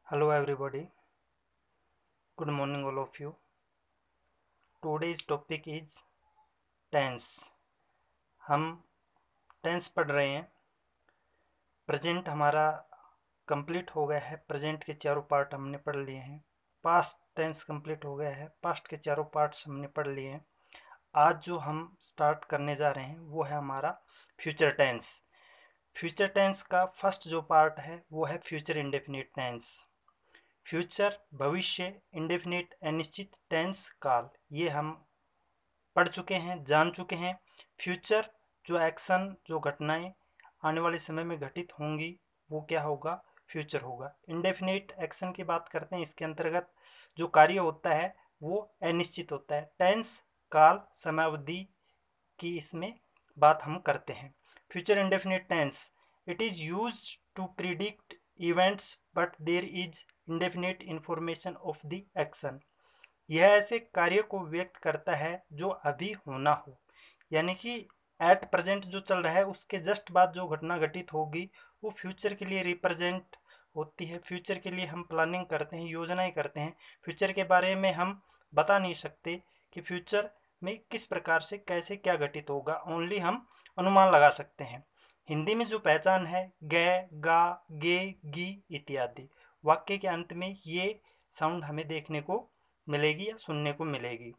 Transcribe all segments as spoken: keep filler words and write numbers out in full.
Hello everybody. Good morning all of you. Today's topic is tense. हम tense पढ़ रहे हैं। प्रेजेंट हमारा कंप्लीट हो गया है। प्रेजेंट के चारों पार्ट हमने पढ़ लिए हैं। पास्ट टेंस कंप्लीट हो गया है। पास्ट के चारों पार्ट्स हमने पढ़ लिए हैं। आज जो हम स्टार्ट करने जा रहे हैं वो है हमारा फ्यूचर टेंस। फ्यूचर टेंस का फर्स्ट जो पार्ट है वो है फ्यूचर इंडेफिनिट टेंस। फ्यूचर भविष्य, इंडेफिनिट अनिश्चित, टेंस काल, ये हम पढ़ चुके हैं, जान चुके हैं। फ्यूचर जो एक्शन, जो घटनाएं आने वाले समय में घटित होंगी वो क्या होगा, फ्यूचर होगा। इंडेफिनिट एक्शन की बात करते हैं, इसके अंतर्गत जो कार्य होता है वो अनिश्चित होता है। टेंस काल, समयावधि की इसमें बात हम करते हैं। Future indefinite tense, it is used to predict events but there is indefinite information of the action. यह ऐसे कार्य को व्यक्त करता है जो अभी होना हो, यानी कि एट प्रेजेंट जो चल रहा है उसके जस्ट बाद जो घटना घटित होगी वो फ्यूचर के लिए रिप्रेजेंट होती है। फ्यूचर के लिए हम प्लानिंग करते हैं, योजनाएं करते हैं। फ्यूचर के बारे में हम बता नहीं सकते कि फ्यूचर में किस प्रकार से कैसे क्या घटित होगा, ओनली हम अनुमान लगा सकते हैं। हिंदी में जो पहचान है गे, गा, गे, गी इत्यादि, वाक्य के अंत में ये साउंड हमें देखने को मिलेगी या सुनने को मिलेगी।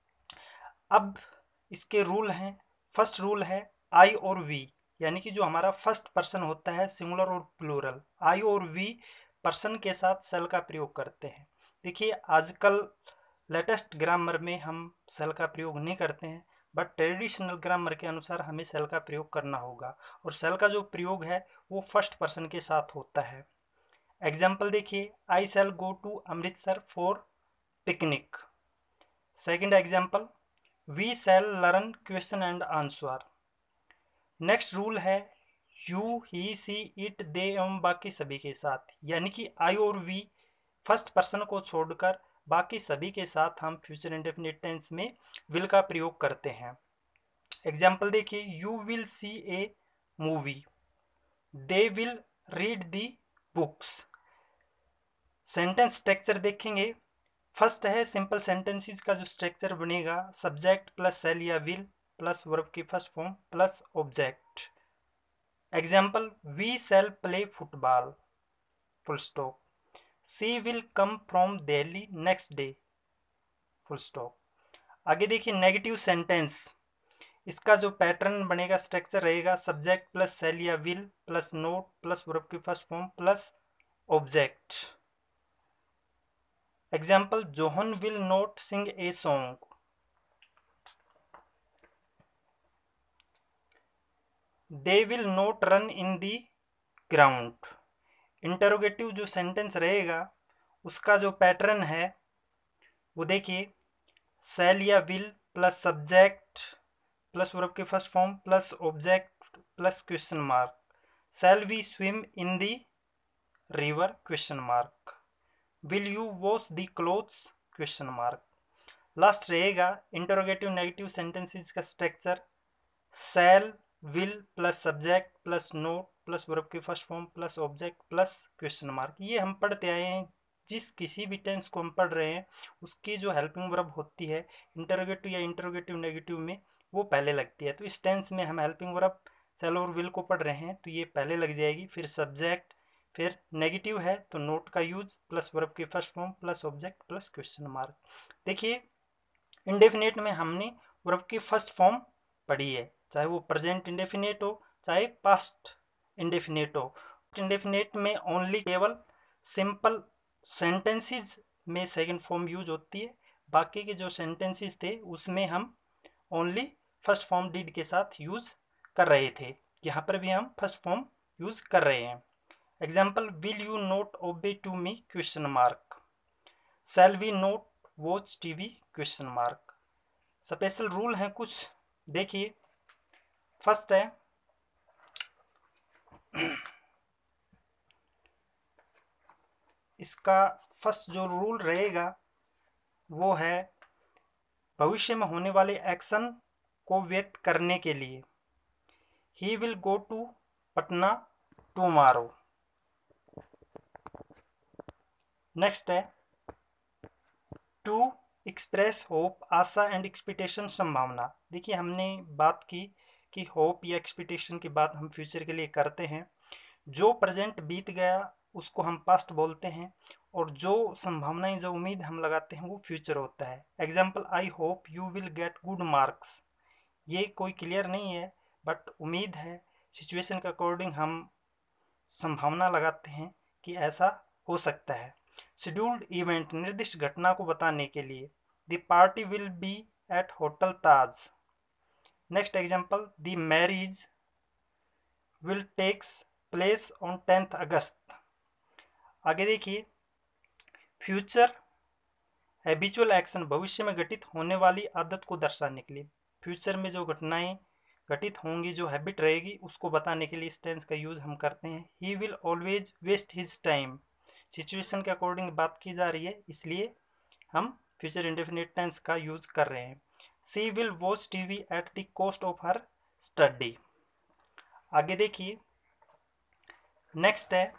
अब इसके रूल हैं। फर्स्ट रूल है आई और वी, यानी कि जो हमारा फर्स्ट पर्सन होता है, सिंगुलर और प्लूरल, आई और वी पर्सन के साथ सेल का प्रयोग करते हैं। देखिए आजकल लेटेस्ट ग्रामर में हम सेल का प्रयोग नहीं करते हैं, बट ट्रेडिशनल ग्रामर के अनुसार हमें सेल का प्रयोग करना होगा। और सेल का जो प्रयोग है वो फर्स्ट पर्सन के साथ होता है। एग्जाम्पल देखिए, I shall go to Amritsar for picnic. Second example, we shall learn question and answer. Next rule है you, he, she, it, they एवं बाकी सभी के साथ, यानी कि आई और वी फर्स्ट पर्सन को छोड़कर बाकी सभी के साथ हम फ्यूचर इंडेफिनिट टेंस में विल का प्रयोग करते हैं। एग्जाम्पल देखिए, you will see a movie, they will read the books. Sentence structure देखेंगे। फर्स्ट है सिंपल सेंटेंसेस का जो स्ट्रक्चर बनेगा, सब्जेक्ट प्लस सेल या विल प्लस वर्ब की first form plus object. Example, we shall play football, full stop. She will come from Delhi next day, full stop. आगे देखिए negative sentence, इसका जो पैटर्न बनेगा, स्ट्रक्चर रहेगा, सब्जेक्ट प्लस सेल या will plus not plus verb की first form plus object. Example, John will not sing a song. They will not run in the ground. Interrogative जो sentence रहेगा उसका जो पैटर्न है वो देखिए, शैल या will plus subject plus verb की first form plus object plus question mark. Shall we swim in the river, question mark. Will you wash the clothes, question mark. Last रहेगा interrogative negative sentences का structure, shall will plus subject plus not plus verb की first form plus object plus question mark. ये हम पढ़ते आए हैं। जिस किसी भी टेंस को हम पढ़ रहे हैं उसकी जो हेल्पिंग वर्ब होती है इंटरोगेटिव या इंटरोगेटिव नेगेटिव में, वो पहले लगती है। तो इस टेंस में हम हेल्पिंग वर्ब शैल और विल को पढ़ रहे हैं तो ये पहले लग जाएगी, फिर सब्जेक्ट, फिर नेगेटिव है तो नोट का यूज प्लस वर्ब की first form plus object plus question mark. देखिए इंडेफिनेट में हमने वर्ब की फर्स्ट फॉर्म पढ़ी है, चाहे वो प्रेजेंट इंडेफिनेट हो चाहे पास्ट इंडेफिनेट हो। इंडेफिनेट में ओनली केवल सिंपल सेंटेंसेस में सेकंड फॉर्म यूज होती है। बाकी के जो सेंटेंसेस थे उसमें हम ओनली फर्स्ट फॉर्म डिड के साथ यूज कर रहे थे। यहाँ पर भी हम फर्स्ट फॉर्म यूज कर रहे हैं। Example, will you not obey to me, question mark. Shall we not watch TV, question mark. Special rule हैं कुछ, देखिए। फर्स्ट है इसका फर्स्ट जो रूल रहेगा वो है भविष्य में होने वाले एक्शन को व्यक्त करने के लिए, he will go to Patna tomorrow. Next है टू एक्सप्रेस होप, आशा एंड एक्सपेक्टेशन, संभावना। देखिए हमने बात की कि होप या एक्सपेक्टेशन की बात हम फ्यूचर के लिए करते हैं। जो प्रेजेंट बीत गया उसको हम पास्ट बोलते हैं, और जो संभावनाएं, जो उम्मीद हम लगाते हैं वो फ्यूचर होता है। Example, I hope you will get good marks. ये कोई क्लियर नहीं है बट उम्मीद है, सिचुएशन के अकॉर्डिंग हम संभावना लगाते हैं कि ऐसा हो सकता है। शेड्यूल्ड इवेंट, निर्दिष्ट घटना को बताने के लिए। The party will be at hotel Taj. Next example, the marriage will takes place on tenth August. आगे देखिए, फ्यूचर हैबिचुअल एक्शन, भविष्य में घटित होने वाली आदत को दर्शाने के लिए। फ्यूचर में जो घटनाएं घटित होंगी, जो हैबिट रहेगी, उसको बताने के लिए इस टेंस का यूज हम करते हैं। He will always waste his time, situation के अकॉर्डिंग बात की जा रही है, इसलिए हम फ्यूचर इंडेफिनिट टेंस का यूज कर रहे हैं। She will watch TV at the cost of her study. आगे देखिए, नेक्स्ट है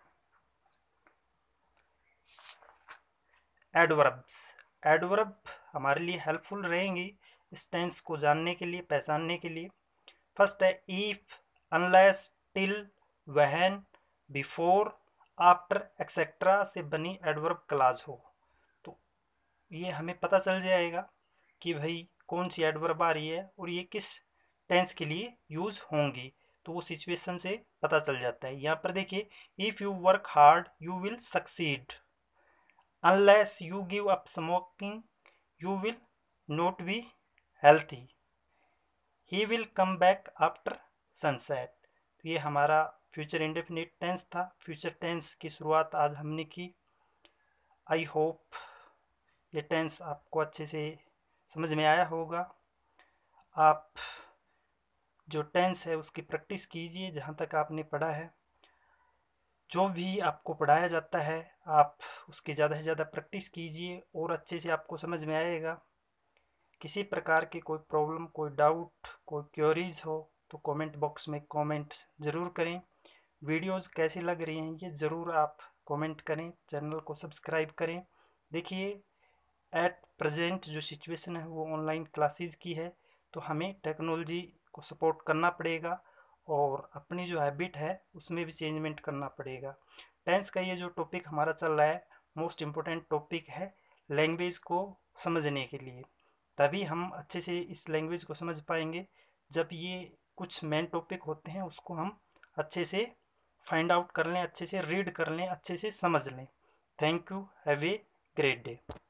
एडवर्ब्स। एडवर्ब हमारे लिए हेल्पफुल रहेंगी इस टेंस को जानने के लिए, पहचानने के लिए। फर्स्ट है if, unless, till, when, before, after, etcetera से बनी एडवर्ब क्लास हो, तो ये हमें पता चल जाएगा कि भाई कौन सी एडवर्ब आ रही है और ये किस टेंस के लिए यूज होंगी, तो वो सिचुएशन से पता चल जाता है। यहाँ पर देखिए, if you work hard you will succeed, unless you give up smoking you will not be healthy, he will come back after sunset। तो ये हमारा फ्यूचर इंडेफिनिट टेंस था। फ्यूचर टेंस की शुरुआत आज हमने की। आई होप ये टेंस आपको अच्छे से समझ में आया होगा। आप जो टेंस है उसकी प्रैक्टिस कीजिए जहाँ तक आपने पढ़ा है। जो भी आपको पढ़ाया जाता है आप उसकी ज़्यादा से ज़्यादा प्रैक्टिस कीजिए और अच्छे से आपको समझ में आएगा। किसी प्रकार की कोई प्रॉब्लम, कोई डाउट, कोई क्वेरीज हो तो कमेंट बॉक्स में कमेंट ज़रूर करें। वीडियोस कैसी लग रही हैं ये ज़रूर आप कमेंट करें, चैनल को सब्सक्राइब करें। देखिए एट प्रेजेंट जो सिचुएशन है वो ऑनलाइन क्लासेस की है, तो हमें टेक्नोलॉजी को सपोर्ट करना पड़ेगा और अपनी जो हैबिट है उसमें भी चेंजमेंट करना पड़ेगा। टेंस का ये जो टॉपिक हमारा चल रहा है मोस्ट इम्पोर्टेंट टॉपिक है लैंग्वेज को समझने के लिए। तभी हम अच्छे से इस लैंग्वेज को समझ पाएंगे जब ये कुछ मेन टॉपिक होते हैं उसको हम अच्छे से फाइंड आउट कर लें, अच्छे से रीड कर लें, अच्छे से समझ लें। Thank you, have a great day.